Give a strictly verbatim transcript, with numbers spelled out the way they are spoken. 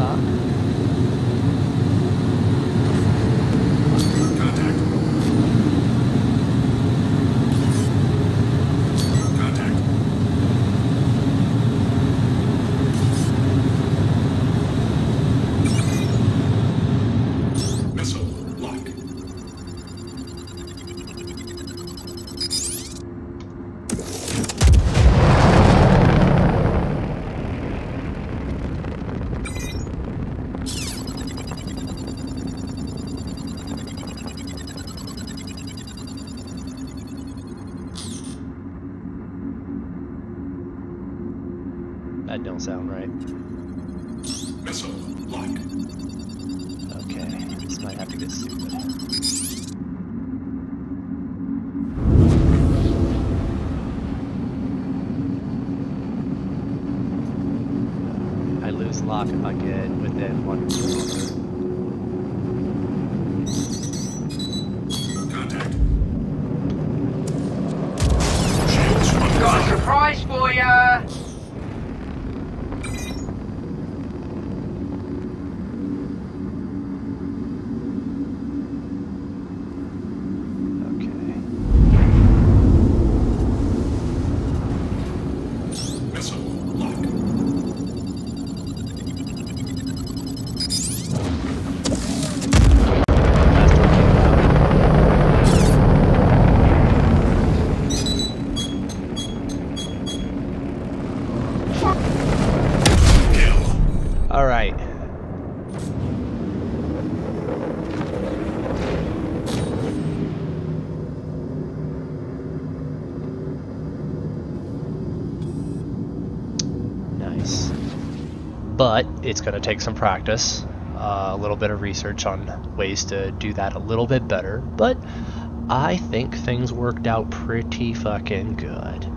talk. Contact. Contact. Missile lock. That don't sound right. Missile lock. Okay, this might have to get stupid. I lose lock if I get within one kilometer. Contact. Shields from Got a surprise for ya! Okay. missile lock. Last one came out. Kill. All right. Nice. But it's going to take some practice, uh, a little bit of research on ways to do that a little bit better. But I think things worked out pretty fucking good.